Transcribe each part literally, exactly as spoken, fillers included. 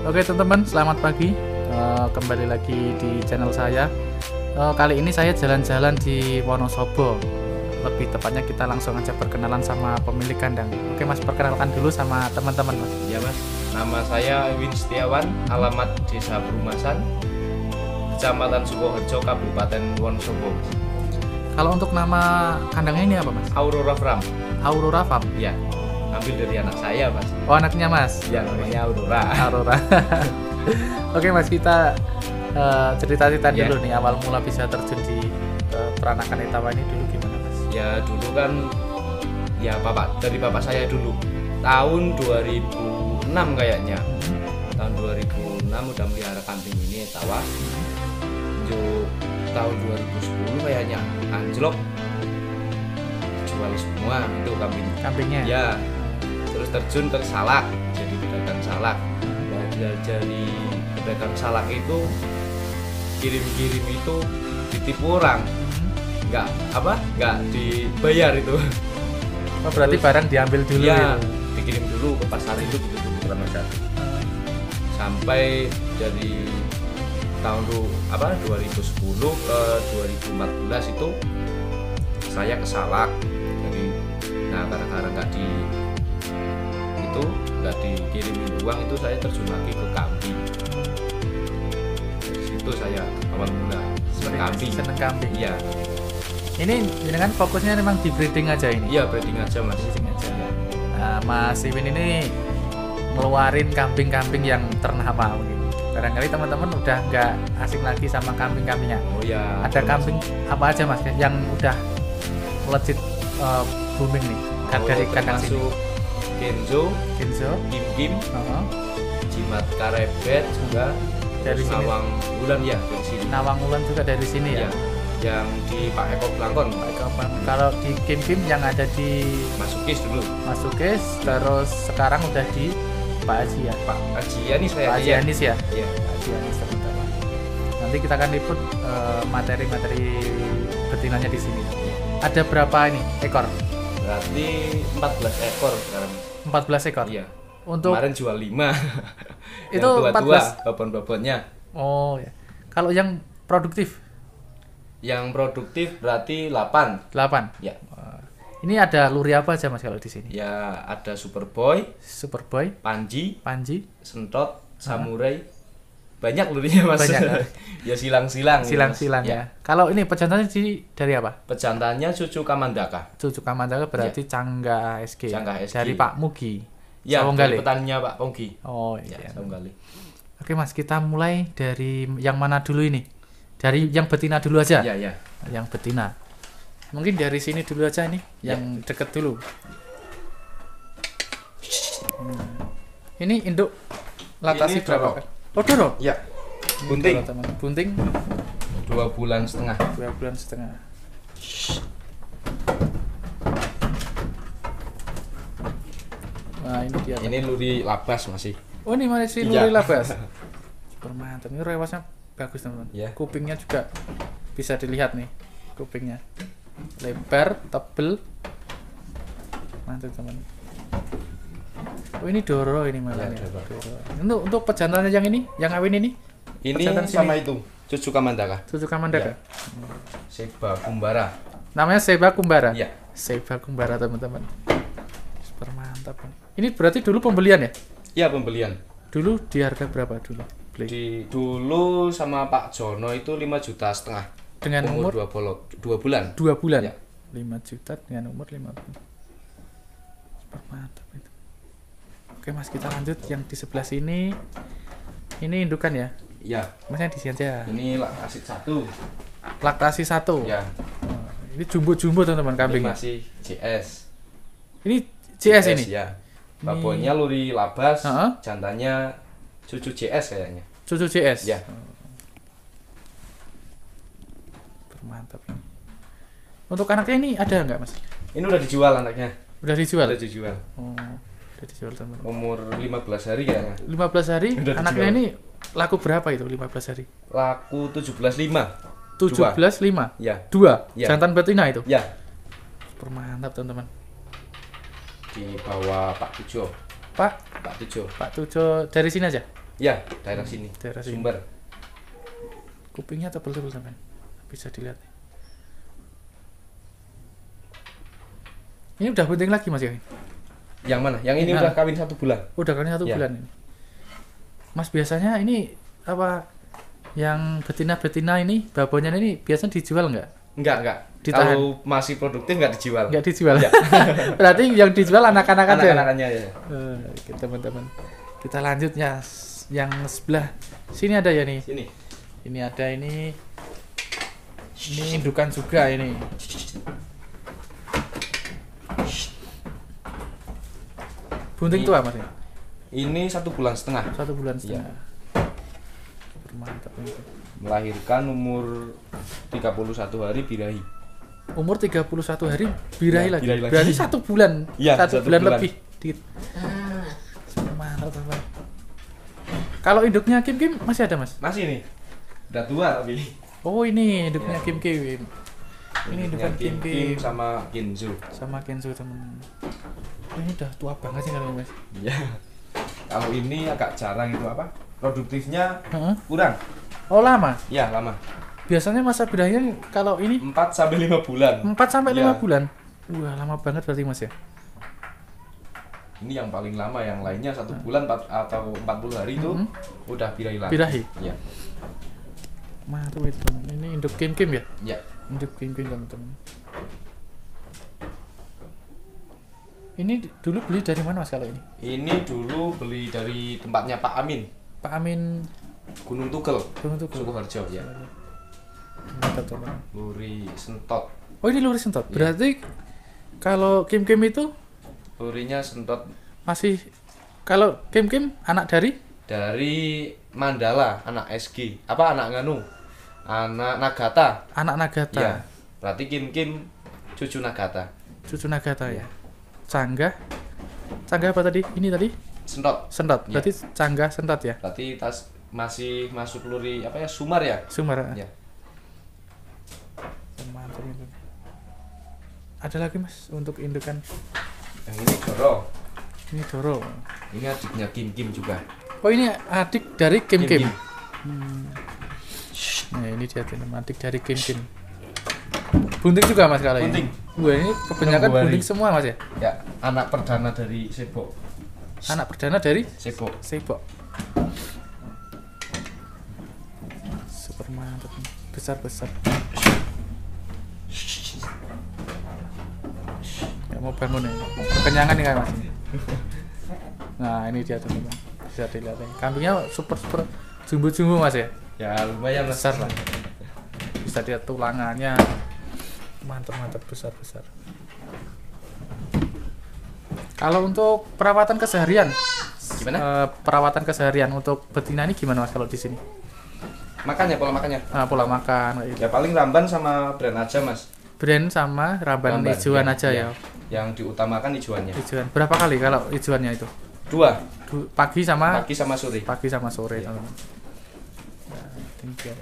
Oke teman-teman, selamat pagi. Uh, kembali lagi di channel saya. Uh, kali ini saya jalan-jalan di Wonosobo. Lebih tepatnya kita langsung aja perkenalan sama pemilik kandang. Oke Mas, perkenalkan dulu sama teman-teman Mas. Ya Mas, nama saya Win Setiawan, alamat Desa Perumasan, Kecamatan Sukoharjo, Kabupaten Wonosobo. Kalau untuk nama kandangnya ini apa Mas? Aurora Farm. Aurora Farm. Ya, ambil dari anak saya Mas. Oh anaknya Mas? Ya, namanya Aurora. Aurora. Oke Mas, kita uh, cerita-cerita Ya. dulu nih awal mula bisa terjun di uh, peranakan Etawa ini dulu gimana Mas? Ya dulu kan, ya bapak dari bapak saya dulu. Tahun dua ribu enam kayaknya. Tahun dua ribu enam udah melihara kambing ini Etawa. Untuk tahun dua ribu sepuluh kayaknya anjlok, jual semua itu kambing. Kambingnya? Ya, terus terjun ke salak, jadi pedagang salak. Nah, dari pedagang salak itu kirim-kirim itu ditipu orang, nggak apa, nggak dibayar itu. Oh, berarti Terus, barang diambil dulu ya, ya? dikirim dulu ke pasar itu gitu dulu Ramadhan. Sampai dari tahun du, apa dua ribu sepuluh ke dua ribu empat belas itu saya ke salak. Jadi, nah gara-gara nggak di itu nggak dikirimin uang itu saya terjun lagi ke kambing. Dari situ saya awal mula seneng kambing. Seneng kambing. Iya, Ini ini kan fokusnya memang di breeding aja ini. iya breeding aja Mas. Breeding aja. Iya. Nah, Mas Iwin ini ngeluarin kambing-kambing yang ternama mungkin. Barangkali teman-teman udah nggak asing lagi sama kambing-kambingnya. Oh ya. Ada termasuk- kambing apa aja Mas yang udah legit uh, booming nih kan oh, dari kandang sini? termasuk Kenzo, Kenzo, Kim Kim, uh-huh. Jimat Karebet juga Dari terus sini. Nawang Bulan ya dari sini. Nawang Wulan juga dari sini ya. Ya, yang di Pak Eko Blangkon, Kalau di Kim Kim yang ada di Masukis dulu. Masukis, terus sekarang udah di Pak Haji ya. Pak Haji nih saya Pak Haji ya. Anis ya. Iya. Pak Haji Anis teman-teman. Nanti kita akan liput eh, materi-materi betinanya di sini. Ada berapa ini ekor? Berarti empat belas ekor sekarang. empat belas ekor. Iya. Untuk Kemarin jual lima. Itu yang empat tua-tua, belas. babon-babonnya. Oh ya. Kalau yang produktif Yang produktif berarti delapan. delapan. Ya. Ini ada luri apa aja Mas kalau di sini? Ya, ada Superboy, Superboy, Panji, Panji, Sentot, Samurai. Banyak lurinya Mas. Banyak. Ya silang-silang. silang-silang ya. Kalau ini pejantannya di dari apa? Pejantannya Cucu Kamandaka. Cucu Kamandaka berarti Cangga S G. Cangga S G. Dari Pak Mugi. Ya, Sawonggale. dari petaninya Pak Ponggi. Oh Ya, iya. Sawonggale. Oke Mas, kita mulai dari yang mana dulu ini? Dari yang betina dulu aja. Ya, ya. Yang betina. Mungkin dari sini dulu aja nih, Ya. yang deket dulu. Hmm. Ini induk latasi Ini berapa? Doro. Oh Doro. Ya. Ini Bunting. Doro, teman. Bunting Dua bulan setengah. dua bulan setengah. Nah ini dia. Ini luri labas masih. Oh ini masih Iya. luri labas. Super mantap. Ini rewasnya bagus teman-teman. Ya. Kupingnya juga bisa dilihat nih. Kupingnya lebar, tebel. Mantap teman. Oh ini Doro ini malah Ya, ya. Doro. Doro. Untuk untuk pejantannya yang ini, yang awin ini, Ini Pejantan sama sini. itu, Cucu Kamandaka. Cucu Kamandaka. Ya. Seba Kumbara. Namanya Seba Kumbara. Iya. Seba Kumbara teman-teman. Super mantap. Ini berarti dulu pembelian ya? Iya, pembelian. Dulu di harga berapa dulu? Beli. Di dulu sama Pak Jono itu lima juta setengah. Dengan umur dua bolok, dua bulan. dua bulan. Ya. lima juta dengan umur lima bulan. Super mantap itu. Oke Mas, kita lanjut yang di sebelah sini. Ini indukan ya? Iya. Mas yang di sini aja. Ini laktasi satu. Laktasi satu. Ya. Ini jumbo-jumbo teman-teman Ini kambingnya. masih J S. Ini J S ini. Ya. Babonnya luri labas, Ha-ha. jantannya Cucu J S kayaknya. Cucu J S. Ya. Mantap. Untuk anaknya ini ada nggak Mas? Ini udah dijual anaknya. Udah dijual? Udah dijual. Oh, udah dijual teman-teman. Umur lima belas hari kayaknya. lima belas hari Udah anaknya dijual. ini laku berapa itu lima belas hari? Laku tujuh belas lima. tujuh belas lima. Ya. Dua. Ya. Jantan betina itu. Ya. Super mantap teman-teman. Di bawah Pak Tujo. Pak, Pak Tujo. Pak Tujo dari sini aja. Ya, daerah sini. Daerah sini. Sumber. Kupingnya tebel-tebel sampean. Bisa dilihat. Ini udah bunting lagi Mas ya? Yang mana? Yang ini Nah. udah kawin satu bulan. Udah kali satu Ya. bulan ini. Mas biasanya ini apa yang betina-betina ini babonya ini biasanya dijual nggak? Enggak, enggak. Ditahan. Kalau masih produktif enggak dijual. Nggak dijual. Ya. Berarti yang dijual anak-anak aja. Anak-anakannya ya. Eh, oke, teman-teman. Kita lanjut ya yang sebelah sini ada ya nih. Sini. Ini ada ini. Ini indukan juga ini. Bunting Ini- tua Mas ya? Ini satu bulan setengah. Satu bulan Iya. setengah. Mantap ini. Melahirkan umur tiga puluh satu hari birahi. Umur tiga puluh satu hari birahi Ya, lagi. birahi lagi. Berarti satu bulan. Iya, satu, satu bulan, bulan. lebih. Dikit. Mantap, teman. Kalau induknya Kim Kim masih ada, Mas? Masih nih. Udah tua tapi. Oh, ini induknya Ya. Kim Kim. Ini indukan Kim Kim sama Kinzu. sama Kenzo, teman. Ini udah tua banget sih kalau Mas. Iya. Kalau ini agak jarang itu apa? Produktifnya Heeh. kurang. Oh, lama. Ya, lama. Biasanya masa birahinya kalau ini empat sampai lima bulan. empat sampai Iya. lima bulan. Wah, lama banget berarti Mas ya. Ini yang paling lama, yang lainnya satu bulan empat atau empat puluh hari itu Mhm. udah birahi lagi. Birahi. Iya. Mantap itu, teman. Ini induk Kim Kim ya? Ya. Induk Kim Kim, teman-teman. Ini d- dulu beli dari mana Mas kalau ini? Ini dulu beli dari tempatnya Pak Amin, Pak Amin Gunung Tugel, Gunung Tugel. Sukoharjo ya. Mantap, teman. Luri Sentot. Oh, ini luris sentot. Iya. Berarti kalau Kim Kim itu Lurinya Sentot masih, kalau Kim Kim anak dari dari Mandala, anak S G. Apa anak Nganu? Anak Nagata. anak Nagata. Ya. Berarti Kim Kim cucu Nagata. Cucu Nagata ya. Iya. Canggah. Canggah apa tadi? Ini tadi Sentot. sentot. Iya. Berarti canggah sentot ya. Berarti tas masih masuk luri apa ya? Sumar ya? Sumar. Ya. Mantap itu. Ada lagi Mas untuk indukan. Yang ini Doro. Ini Doro. Ini adiknya Kim Kim juga. Oh, ini adik dari Kim Kim. Kim. Nah, ini dia teman, adik dari Kim Kim. Bunting juga Mas kalau Bunting. ini. Wah, ini kebanyakan Nunggu hari. bunting semua Mas ya. Ya, anak perdana dari Sebo. Anak perdana dari Sebo. Sebok. Super mantap nih. Besar-besar. Ya, mau bangun ya. Kenyangan nih kan Mas. Nah, ini dia teman-teman. Bisa dilihat ya. Kambingnya super-super jumbo-jumbo Mas ya. Ya, lumayan lah. Besar lah. Bisa lihat tulangannya. Mantap-mantap, besar-besar. Kalau untuk perawatan keseharian, Gimana? eh, perawatan keseharian untuk betina ini gimana Mas kalau di sini? Makannya, pola makannya. Nah, pola makan kayak gitu. Ya paling ramban sama brand aja, Mas. Brand sama ramban Ramban, hijauan ya, aja ya. ya. Yang diutamakan hijauannya. Hijauan. Berapa kali kalau hijauannya itu? Dua, Du- Pagi sama pagi sama sore. pagi sama sore, Ya. teman-teman. Nah, ini dia.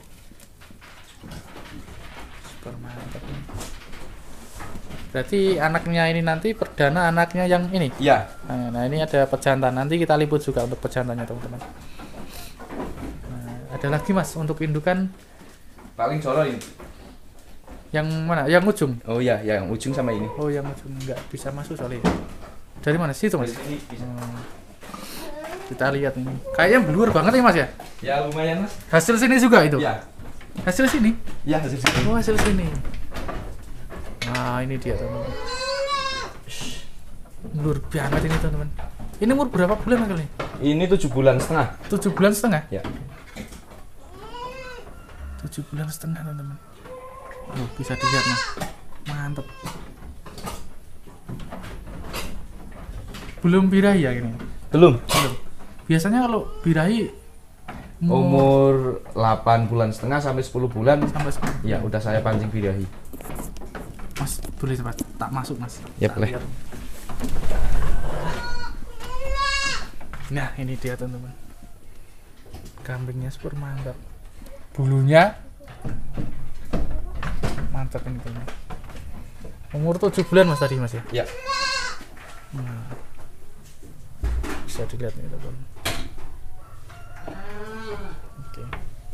Super mantap ini. Berarti anaknya ini nanti perdana anaknya yang ini. Iya, Nah, nah, ini ada pejantan. Nanti kita liput juga untuk pejantannya, teman-teman. Nah, ada lagi Mas untuk indukan paling solo ini. yang mana? Yang ujung. Oh iya, yang ujung sama ini. Oh, yang ujung enggak bisa masuk soalnya. Dari mana sih itu Mas? Dari sini bisa. Hmm. Kita lihat ini. Kayaknya blur banget ya Mas ya. Ya lumayan, Mas. Hasil sini juga itu. Iya. Hasil sini. Iya, hasil sini. Oh, hasil sini. Nah, ini dia teman-teman. Blur banget ini teman-teman. Ini umur berapa bulan kali? Ini tujuh bulan setengah. Tujuh bulan setengah. Ya. Tujuh bulan setengah teman-teman. Oh, bisa dilihat Mas. Mantep. Belum birahi ya ini. Belum. Belum. Biasanya kalau birahi mau Umur delapan bulan setengah sampai sepuluh bulan. sampai sepuluh. Ya, udah saya pancing birahi. Mas, boleh cepat tak masuk Mas. Ya, Tak boleh. lihat. Nah, ini dia teman-teman. Kambingnya super mantap. Bulunya mantap ini teman. Umur tujuh bulan Mas tadi Mas ya. Ya. Bisa dilihat nih teman. Oke.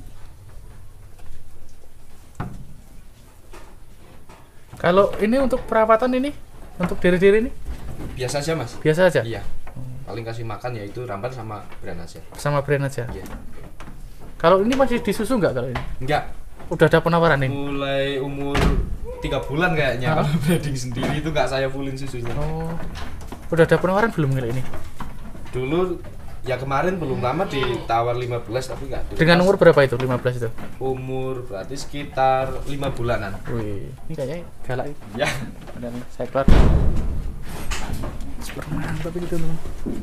Kalau ini untuk perawatan ini, untuk diri-diri ini Biasa aja mas. biasa aja. Iya. Paling kasih makan yaitu rampan sama brand aja. Sama brand aja. Iya. Kalau ini masih disusu nggak kalau ini? Enggak. Udah ada penawaran ini? Mulai umur tiga bulan kayaknya. Hah? Kalau breeding sendiri itu nggak saya fullin susunya. Oh. Udah ada penawaran belum kalau ini? Dulu ya kemarin belum lama ditawar lima belas tapi nggak dilepas. Dengan umur berapa itu? lima belas itu? Umur berarti sekitar lima bulanan. Wih, ini kayaknya galak. Ya. Ada nih, saya keluar. Super mantap ini teman.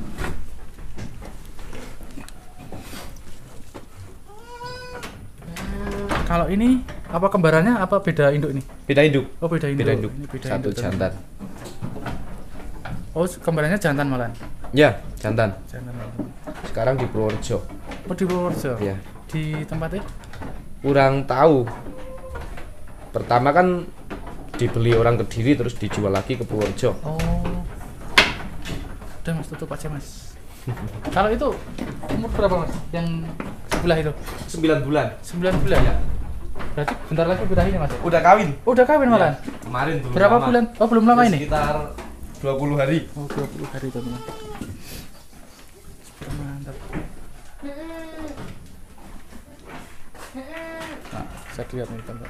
Kalau ini apa kembarannya apa beda induk ini? Beda induk. Oh beda induk. Beda induk. Ini beda Satu induk, teman. jantan. Oh kembarannya jantan malah. Ya, jantan. Jantan. malah. Sekarang di Purworejo. Oh di Purworejo. Ya. Di tempatnya? Kurang tahu. Pertama kan dibeli orang Kediri terus dijual lagi ke Purworejo. Oh. Udah mas tutup aja mas. Kalau itu umur berapa mas? Yang sebelah itu? sembilan bulan. sembilan bulan ya? Berarti bentar lagi berakhirnya mas? Udah kawin. Oh, udah kawin malah? Kemarin belum Berapa lama. bulan? Oh belum lama Ya, ini? Sekitar dua puluh hari. Oh dua puluh hari teman. Mantap. Nah, saya lihat nih teman.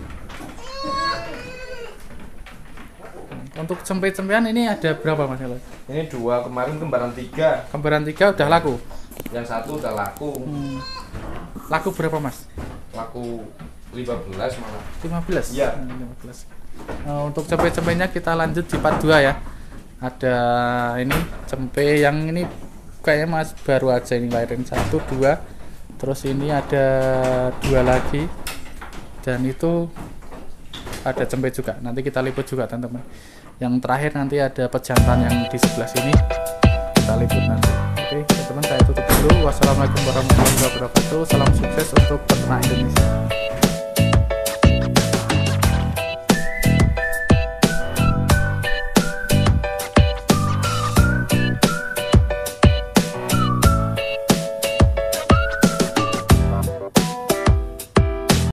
Untuk cempe-cempean ini ada berapa mas? Ini dua kemarin kembaran tiga. Kembaran tiga udah laku. Yang satu udah laku. Hmm. Laku berapa mas? Laku lima belas malah. lima belas? Iya. Hmm, lima belas. Nah, untuk cempe-cempenya kita lanjut di part dua ya. Ada ini cempe yang ini kayaknya mas baru aja ini lahirin satu dua. Terus ini ada dua lagi. Dan itu ada cempe juga. Nanti kita liput juga teman-teman. Yang terakhir nanti ada pejantan yang di sebelah sini. Kita liput nanti. Oke teman-teman saya tutup dulu. Wassalamualaikum warahmatullahi wabarakatuh. Salam sukses untuk peternak Indonesia.